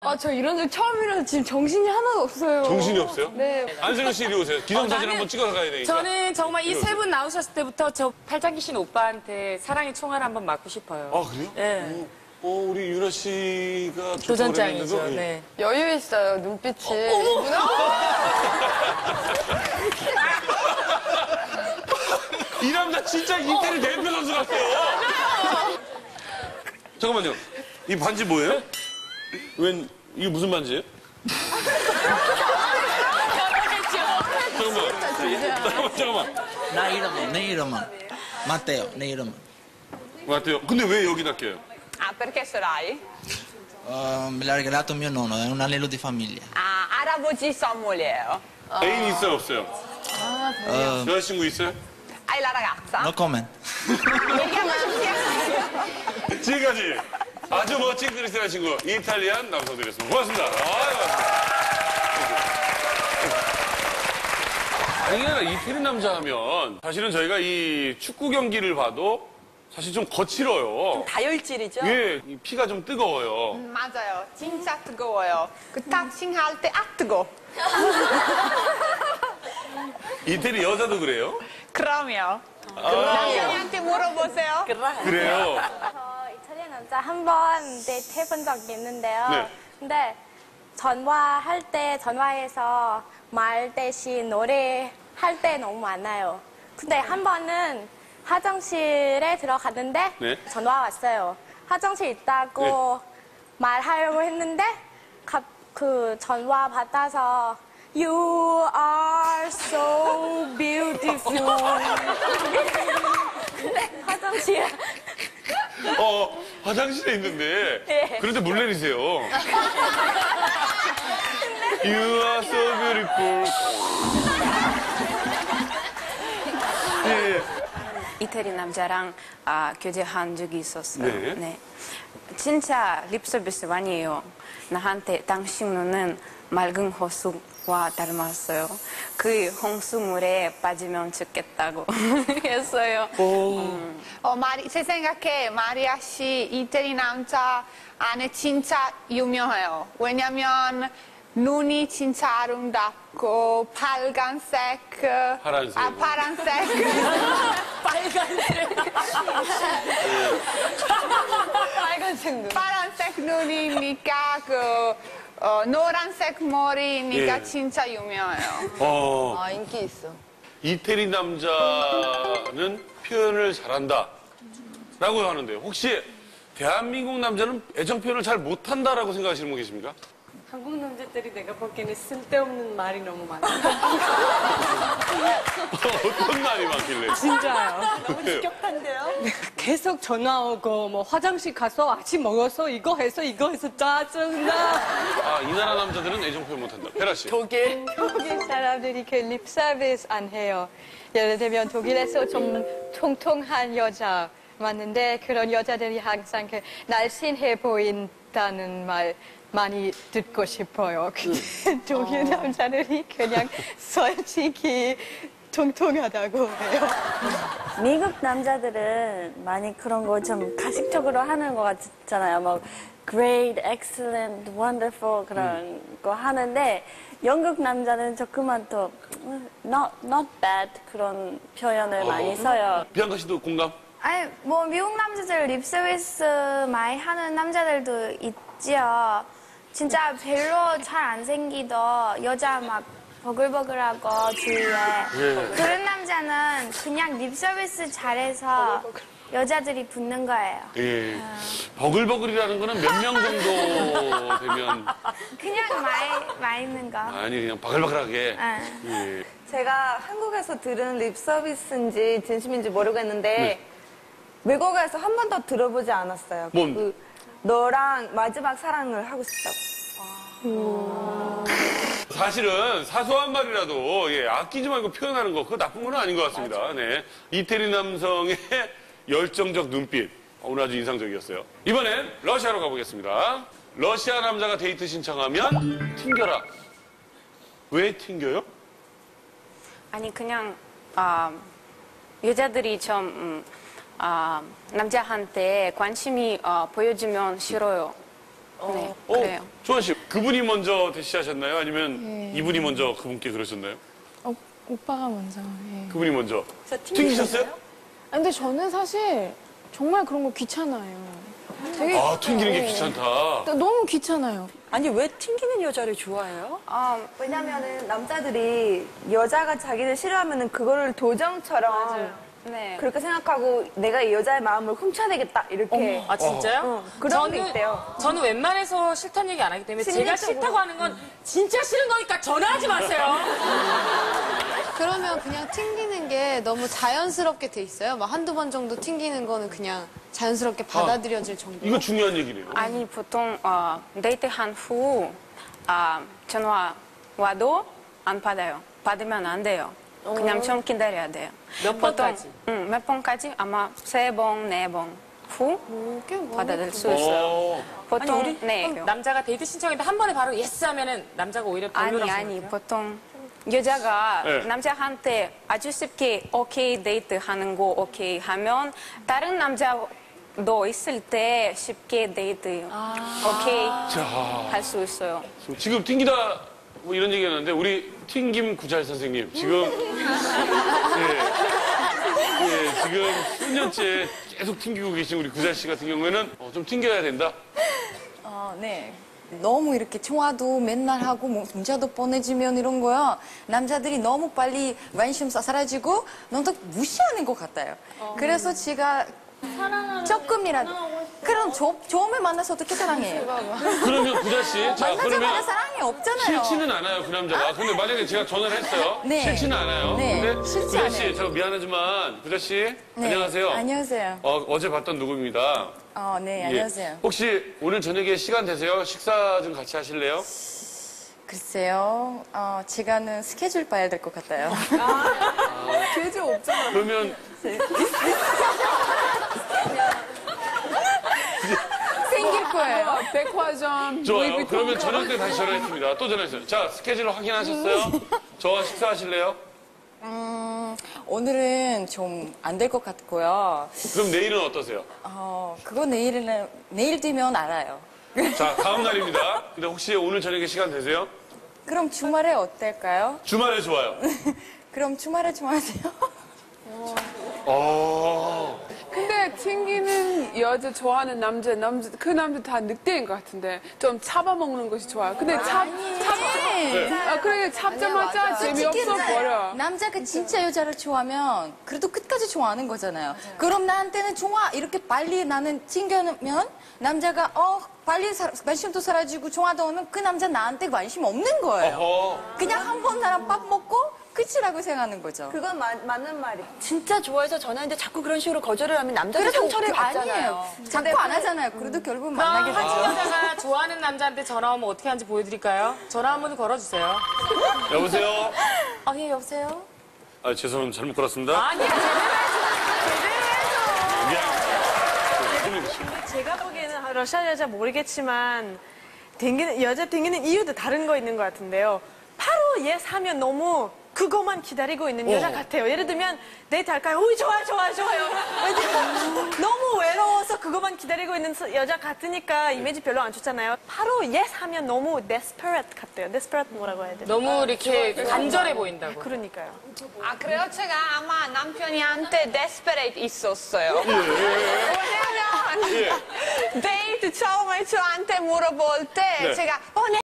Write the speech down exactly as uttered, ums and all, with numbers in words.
아, 저 이런 적 처음이라서 지금 정신이 하나도 없어요. 정신이 없어요? 네. 안세경 씨 이리 오세요. 기념사진 어, 나는- 한번 찍어서 가야 되니까. 저는 정말 이 세 분 나오셨을 때부터 저 팔짱 끼신 오빠한테 사랑의 총알 한번 맞고 싶어요. 아, 그래요? 네. 어, 어, 우리 유나 씨가 도전장이죠. 좋다고 그랬는데도, 예. 네. 여유 있어요, 눈빛이. 이 남자 진짜 이태리 대표 선수 같아요. 잠깐만요. 이 반지 뭐예요? 웬, 이게 무슨 반지예요? 잠깐만. 잠깐만, 잠깐만. 나 이름은, 내 이름은. 마테오, 내 이름은. 맞대요. 근데 왜 여기 낚여요? Ah, perché ce l'hai? Uh, me l'ha regalato mio nonno, è un anello di famiglia. Ah, 할아버지 선물이에요. 애인 있어요, 없어요? Uh, 여자친구 있어요? Hai la ragazza? no comment. Mi chiamo Cinzia. 지금까지 아주 멋진 크리스티나 친구 이탈리안 남성들이었습니다. 고맙습니다. 아, 고맙습니다. 아니, 아니라 이태리 남자 하면 사실은 저희가 이 축구 경기를 봐도 사실 좀 거칠어요. 다혈질이죠? 예, 이 피가 좀 뜨거워요. 맞아요. 진짜 뜨거워요. 그 타칭할 때 아 뜨거. 이태리 여자도 그래요? 그럼요. 아, 남편한테 물어보세요. 그래요? 저 이탈리아 남자 한 번 데이트 해본 적이 있는데요. 네. 근데 전화할 때 전화해서 말 대신 노래 할 때 너무 많아요. 근데 한 번은 화장실에 들어갔는데 네. 전화 왔어요. 화장실 있다고 말하려고 했는데 갑, 그 전화 받아서 You are so beautiful. 근데 화장실 어, 화장실에 있는데. 네. 그런데 물 내리세요. You are so beautiful. 예. 이태리 남자랑 아, 교제한 적이 있었어요. 네. 진짜 립서비스 많이 해요. 나한테 당신은 맑은 호수와 닮았어요. 그 홍수물에 빠지면 죽겠다고 했어요. 어, 마리, 제 생각에 마리아 씨 이태리 남자 안에 진짜 유명해요. 왜냐면 눈이 진짜 아름답고 빨간색, 파란색. 아 파란색, 빨간색. 빨간색 눈. 파란색 눈이니까 그 어, 노란색 머리니까 예. 진짜 유명해요. 어, 아, 인기 있어. 이태리 남자는 표현을 잘한다. 라고 하는데요. 혹시 대한민국 남자는 애정 표현을 잘 못한다라고 생각하시는 분 계십니까? 한국 남자들이 내가 보기에는 쓸데없는 말이 너무 많아요. 어떤 말이 많길래? 진짜요. 너무 직격탄데요? 계속 전화 오고 뭐 화장실 가서 아침 먹어서 이거 해서 이거 해서 짜증나. 아, 이 나라 남자들은 애정 표현 못한다. 페라 씨. 독일. 독일 사람들이 그 립서비스 안 해요. 예를 들면 독일에서 좀 통통한 여자 왔는데 그런 여자들이 항상 그 날씬해 보인다는 말 많이 듣고 싶어요. 근데 독일 남자들이 그냥 솔직히 통통하다고 해요. 미국 남자들은 많이 그런 거 좀 가식적으로 하는 것 같잖아요. 뭐 great, excellent, wonderful 그런 거 하는데 영국 남자는 조금만 더 not, not bad 그런 표현을 많이 써요. 비앙카 씨도 공감? 아니 뭐 미국 남자들 립서비스 많이 하는 남자들도 있지요. 진짜 별로 잘 안 생기도 여자 막 버글버글하고 주위에 그런 남자는 그냥 립서비스 잘해서 여자들이 붙는 거예요. 예. 버글버글이라는 거는 몇 명 정도 되면 그냥 많이 많이 있는 거. 아니 그냥 바글바글하게. 응. 예. 제가 한국에서 들은 립서비스인지 진심인지 모르겠는데 네. 외국에서 한 번도 들어보지 않았어요. 뭔? 그 너랑 마지막 사랑을 하고 싶다고. 사실은 사소한 말이라도 예, 아끼지 말고 표현하는 거 그거 나쁜 건 아닌 것 같습니다. 네. 이태리 남성의 열정적 눈빛 오늘 아주 인상적이었어요. 이번엔 러시아로 가보겠습니다. 러시아 남자가 데이트 신청하면 튕겨라. 왜 튕겨요? 아니 그냥 아, 여자들이 좀 음, 아, 남자한테 관심이 어, 보여주면 싫어요. 네, 어, 그래요. 조한 씨. 그분이 먼저 대시하셨나요? 아니면 이분이 먼저 그분께 그러셨나요? 어, 오빠가 먼저. 예. 그분이 먼저. 튕기셨어요? 아, 근데 저는 사실 정말 그런 거 귀찮아요. 되게 아, 튕기는 게 예. 귀찮다. 너무 귀찮아요. 아니 왜 튕기는 여자를 좋아해요? 어, 왜냐면은 남자들이 여자가 자기를 싫어하면은 그거를 도정처럼 네. 그렇게 생각하고 내가 이 여자의 마음을 훔쳐내겠다 이렇게 아, 진짜요? 어, 그런 게 있대요. 저는 웬만해서 싫다는 얘기 안 하기 때문에 제가 심리적으로. 싫다고 하는 건 진짜 싫은 거니까 전화하지 마세요. 그러면 그냥 튕기는 게 너무 자연스럽게 돼 있어요. 막 한두 번 정도 튕기는 거는 그냥 자연스럽게 받아들여질 정도. 이거 중요한 얘기네요. 아니 보통 어, 데이트한 후 아, 전화 와도 안 받아요. 받으면 안 돼요. 그냥 좀 기다려야 돼요. 몇 보통, 번까지? 응, 몇 번까지? 아마 세 번, 네 번 후 꽤 많이 받아들 수 있어요. 어, 보통 네. 남자가 데이트 신청했는데 한 번에 바로 예스 하면은 남자가 오히려 아니 별로라고 아니 생각해요? 보통 여자가 네. 남자한테 아주 쉽게 오케이 데이트 하는 거 오케이 하면 다른 남자도 있을 때 쉽게 데이트 오케이 자, 할 수 있어요. 지금 튕기다 뭐 이런 얘기 했는데 우리 튕김 구잘 선생님 지금 예, 예, 지금 수년째 계속 튕기고 계신 우리 구잘 씨 같은 경우에는 어, 좀 튕겨야 된다. 어, 네. 너무 이렇게 통화도 맨날 하고 뭐 문자도 보내주면 이런 거요. 남자들이 너무 빨리 관심 사라지고 너무 무시하는 것 같아요. 그래서 제가 조금이라도 그럼 조, 좋으면 만나서 어떻게 사랑해요? 그러면 구잘 씨, 자 만나자마자 그러면 사랑이 없잖아요. 싫지는 않아요 그 남자가. 근데 만약에 제가 전화를 했어요. 네. 싫지는 않아요. 네, 근데 싫지 구잘 씨, 않아요. 저 미안하지만 구잘 씨 네. 안녕하세요. 안녕하세요. 어, 어제 봤던 누구입니다. 어, 네, 예. 안녕하세요. 혹시 오늘 저녁에 시간 되세요? 식사 좀 같이 하실래요? 글쎄요, 어, 제가는 스케줄 봐야 될 것 같아요. 계절 없잖아. 그러면 생길 거예요. 백화점. 좋아요. 그러면 저녁 때 다시 전화했습니다. 또 전화했어요. 자, 스케줄 확인하셨어요? 저와 식사하실래요? 음, 오늘은 좀 안 될 것 같고요. 그럼 내일은 어떠세요? 어, 그거 내일은, 내일 되면 알아요. 자, 다음 날입니다. 근데 혹시 오늘 저녁에 시간 되세요? 그럼 주말에 어떨까요? 주말에 좋아요. 그럼 주말에 좀 하세요. 어. 근데 튕기는 여자 좋아하는 남자, 남자 그 남자 다 늑대인 것 같은데 좀 잡아먹는 것이 좋아요. 근데 잡, 잡, 네. 아 그래 잡자마자 재미없어 버려. 남자가 진짜 여자를 좋아하면 그래도 끝까지 좋아하는 거잖아요. 그럼 나한테는 좋아 이렇게 빨리 나는 튕겨놓으면 남자가 어 빨리 사- 관심도 사라지고 좋아도 오면 그 남자 나한테 관심 없는 거예요. 어허. 그냥 한 번 나랑 밥 먹고 끝이라고 생각하는 거죠. 그건 마- 맞는 말이. 진짜 좋아해서 전화했는데 자꾸 그런 식으로 거절을 하면 남자도 그래도 상처를 그- 받잖아요. 아니에요. 자꾸 안 하잖아요. 그래도 결국 그럼 만나게 한 되죠. 여자가 좋아하는 남자한테 전화 오면 어떻게 하는지 보여드릴까요? 전화 한번 걸어주세요. 여보세요? 아, 예, 여보세요? 아, 죄송합니다. 잘못 걸었습니다. 아니야, 제대로 미안합니다. 제가 보기에는 러시아 여자 모르겠지만 댕기는, 여자 댕기는 이유도 다른 거 있는 것 같은데요. 바로 얘 사면 너무 그것만 기다리고 있는 여자 같아요. 예를 들면 데이트 할까요? 오이 좋아 좋아 좋아요. 너무 외로워서 그것만 기다리고 있는 여자 같으니까 이미지 별로 안 좋잖아요. 바로 얘 사면 너무 desperate 같아요. desperate 뭐라고 해야 되나? 너무 이렇게 간절해 보인다고. 그러니까요. 아, 그래요? 제가 아마 남편이한테 desperate 있었어요. 왜냐면 예. 데이트 처음에 저한테 물어볼 때 네. 제가 어, 네,